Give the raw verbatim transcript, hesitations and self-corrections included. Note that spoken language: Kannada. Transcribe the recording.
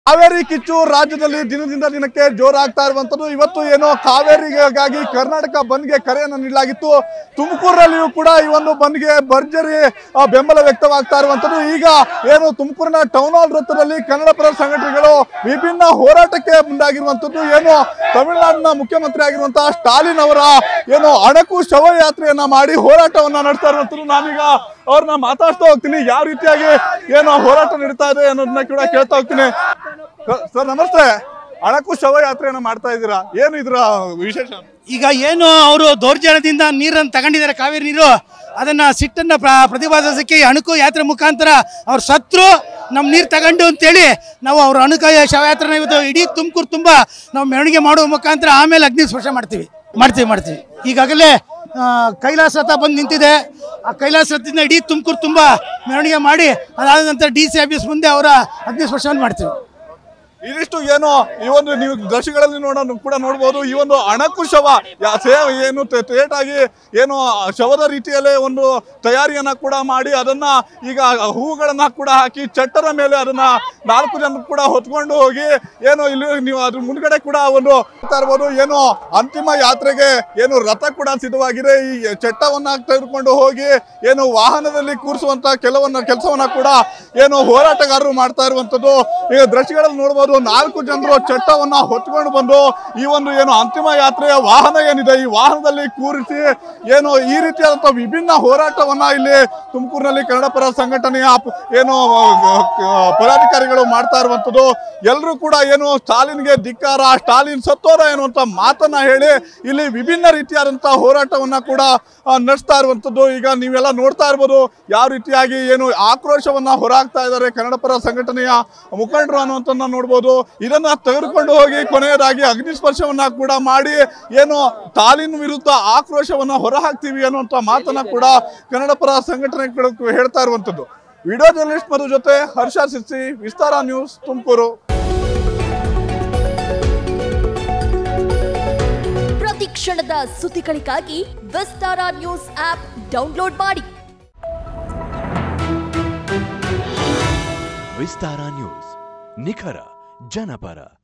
ಕಾವೇರಿ ಕಿಚ್ಚು ರಾಜ್ಯದಲ್ಲಿ ದಿನದಿಂದ ದಿನಕ್ಕೆ ಜೋರಾಗ್ತಾ ಇರುವಂತದ್ದು ಇವತ್ತು ಏನೋ ಕಾವೇರಿಗಾಗಿ ಕರ್ನಾಟಕ ಬಂದ್ಗೆ ಕರೆಯನ್ನು ನೀಡಲಾಗಿತ್ತು. ತುಮಕೂರಿನಲ್ಲಿಯೂ ಕೂಡ ಈ ಒಂದು ಬಂದ್ಗೆ ಭರ್ಜರಿ ಬೆಂಬಲ ವ್ಯಕ್ತವಾಗ್ತಾ ಇರುವಂತದ್ದು. ಈಗ ಏನು ತುಮಕೂರಿನ ಟೌನ್ ಹಾಲ್ ವೃತ್ತದಲ್ಲಿ ಕನ್ನಡ ಪರ ಸಂಘಟನೆಗಳು ವಿಭಿನ್ನ ಹೋರಾಟಕ್ಕೆ ಮುಂದಾಗಿರುವಂತದ್ದು. ಏನು ತಮಿಳುನಾಡಿನ ಮುಖ್ಯಮಂತ್ರಿ ಆಗಿರುವಂತಹ ಸ್ಟಾಲಿನ್ ಅವರ ಏನು ಅಣಕು ಶವಯಾತ್ರೆಯನ್ನ ಮಾಡಿ ಹೋರಾಟವನ್ನ ನಡೆಸ್ತಾ ಇರುವಂತದ್ದು. ನಾನೀಗ ಅವ್ರನ್ನ ಮಾತಾಡ್ತಾ ಹೋಗ್ತೀನಿ, ಯಾವ ರೀತಿಯಾಗಿ ಏನು ಹೋರಾಟ ನಡೀತಾ ಇದೆ ಅನ್ನೋದನ್ನ ಕೂಡ ಕೇಳ್ತಾ ಹೋಗ್ತೀನಿ. ಸರ್ ನಮಸ್ತೆ, ಅಣಕು ಶವಯಾತ್ರೆಯನ್ನ ಮಾಡ್ತಾ ಇದ್ದೀರಾ, ಏನು ಇದ್ರ ವಿಶೇಷ? ಈಗ ಏನು ಅವರು ದೌರ್ಜನ್ಯದಿಂದ ನೀರನ್ನು ತಗೊಂಡಿದ್ದಾರೆ, ಕಾವೇರಿ ನೀರು, ಅದನ್ನ ಸಿಟ್ಟನ್ನ ಪ್ರತಿಪಾದಿಸಕ್ಕೆ ಅಣಕು ಯಾತ್ರೆ ಮುಖಾಂತರ ಅವ್ರು ಸತ್ರು ನಮ್ಮ ನೀರು ತಗೊಂಡು ಅಂತೇಳಿ ನಾವು ಅವ್ರ ಅಣಕು ಶವಯಾತ್ರೆನ ಇವತ್ತು ಇಡೀ ತುಮಕೂರು ತುಂಬ ನಾವು ಮೆರವಣಿಗೆ ಮಾಡುವ ಮುಖಾಂತರ ಆಮೇಲೆ ಅಗ್ನಿ ಸ್ಪರ್ಶ ಮಾಡ್ತೀವಿ ಮಾಡ್ತೀವಿ ಮಾಡ್ತೀವಿ ಈಗಾಗಲೇ ಕೈಲಾಸ ರಥ ಬಂದು ನಿಂತಿದೆ. ಆ ಕೈಲಾಸ ರಥದಿಂದ ಇಡೀ ತುಮಕೂರು ತುಂಬ ಮೆರವಣಿಗೆ ಮಾಡಿ ಅದಾದ ನಂತರ ಡಿ ಸಿ ಆಫೀಸ್ ಮುಂದೆ ಅವರ ಅಗ್ನಿ ಸ್ಪರ್ಶವನ್ನು ಮಾಡ್ತೀವಿ. ಇದಿಷ್ಟು ಏನು ಈ ಒಂದು ನೀವು ದೃಶ್ಯಗಳಲ್ಲಿ ನೋಡೋ ಕೂಡ ನೋಡ್ಬೋದು. ಈ ಒಂದು ಅಣಕು ಶವ ಸೇವ್ ಏನು ಥೇಟ್ ಆಗಿ ಏನು ಶವದ ರೀತಿಯಲ್ಲೇ ಒಂದು ತಯಾರಿಯನ್ನ ಕೂಡ ಮಾಡಿ ಅದನ್ನ ಈಗ ಹೂಗಳನ್ನ ಕೂಡ ಹಾಕಿ ಚಟ್ಟರ ಮೇಲೆ ಅದನ್ನ ನಾಲ್ಕು ಜನ ಕೂಡ ಹೊತ್ಕೊಂಡು ಹೋಗಿ ಏನು ಇಲ್ಲಿ ನೀವು ಅದ್ರ ಮುಂದ್ಗಡೆ ಕೂಡ ಒಂದು ಇರ್ಬೋದು. ಏನು ಅಂತಿಮ ಯಾತ್ರೆಗೆ ಏನು ರಥ ಕೂಡ ಸಿದ್ಧವಾಗಿದೆ. ಈ ಚಟ್ಟವನ್ನ ತೆಗೆದುಕೊಂಡು ಹೋಗಿ ಏನು ವಾಹನದಲ್ಲಿ ಕೂರಿಸುವಂತ ಕೆಲವನ್ನ ಕೆಲಸವನ್ನ ಕೂಡ ಏನು ಹೋರಾಟಗಾರರು ಮಾಡ್ತಾ ಇರುವಂತದ್ದು. ಈಗ ದೃಶ್ಯಗಳಲ್ಲಿ ನೋಡ್ಬೋದು, ನಾಲ್ಕು ಜನರು ಚಟ್ಟವನ್ನ ಹೊತ್ಕೊಂಡು ಬಂದು ಈ ಒಂದು ಏನು ಅಂತಿಮ ಯಾತ್ರೆಯ ವಾಹನ ಏನಿದೆ ಈ ವಾಹನದಲ್ಲಿ ಕೂರಿಸಿ ಏನು ಈ ರೀತಿಯಾದಂತಹ ವಿಭಿನ್ನ ಹೋರಾಟವನ್ನ ಇಲ್ಲಿ ತುಮಕೂರಿನಲ್ಲಿ ಕನ್ನಡ ಪರ ಸಂಘಟನೆಯ ಏನು ಪದಾಧಿಕಾರಿಗಳು ಮಾಡ್ತಾ ಇರುವಂತದ್ದು. ಎಲ್ಲರೂ ಕೂಡ ಏನು ಸ್ಟಾಲಿನ್ಗೆ ಧಿಕ್ಕಾರ, ಸ್ಟಾಲಿನ್ ಸತ್ತೋರ ಎನ್ನುವಂತ ಮಾತನ್ನ ಹೇಳಿ ಇಲ್ಲಿ ವಿಭಿನ್ನ ರೀತಿಯಾದಂತಹ ಹೋರಾಟವನ್ನ ಕೂಡ ನಡೆಸ್ತಾ ಇರುವಂತದ್ದು. ಈಗ ನೀವೆಲ್ಲ ನೋಡ್ತಾ ಇರ್ಬೋದು ಯಾವ ರೀತಿಯಾಗಿ ಏನು ಆಕ್ರೋಶವನ್ನ ಹೊರಹಾಕ್ತಾ ಇದ್ದಾರೆ ಕನ್ನಡ ಪರ ಸಂಘಟನೆಯ ಮುಖಂಡರು ಅನ್ನುವಂಥದ್ದನ್ನ ನೋಡ್ಬೋದು. ಇದನ್ನ ತೆಗೆದುಕೊಂಡು ಹೋಗಿ ಕೊನೆಯದಾಗಿ ಅಗ್ನಿಸ್ಪರ್ಶವನ್ನ ಕೂಡ ಮಾಡಿ ಏನು ಸ್ಟಾಲಿನ್ ವಿರುದ್ಧ ಆಕ್ರೋಶವನ್ನ ಹೊರಹಾಕ್ತೀವಿ ಅನ್ನುವಂಥ ಮಾತನ್ನ ಕೂಡ ಕನ್ನಡ ಪರ ಸಂಘಟನೆಗಳು ಹೇಳ್ತಾ ಇರುವಂತದ್ದು. ವಿಡಿಯೋ ಜರ್ನಲಿಸ್ಟ್ ಮಧು ಜೊತೆ ಹರ್ಷ ಸಿರ್ಸಿ, ವಿಸ್ತಾರ ನ್ಯೂಸ್, ತುಮಕೂರು. ಪ್ರತಿ ಕ್ಷಣದ ಸುದ್ದಿಗಳಿಗಾಗಿ ವಿಸ್ತಾರ ನ್ಯೂಸ್ ಆಪ್ ಡೌನ್ಲೋಡ್ ಮಾಡಿ. ವಿಸ್ತಾರ ನ್ಯೂಸ್, ನಿಖರ ಜನಪರ.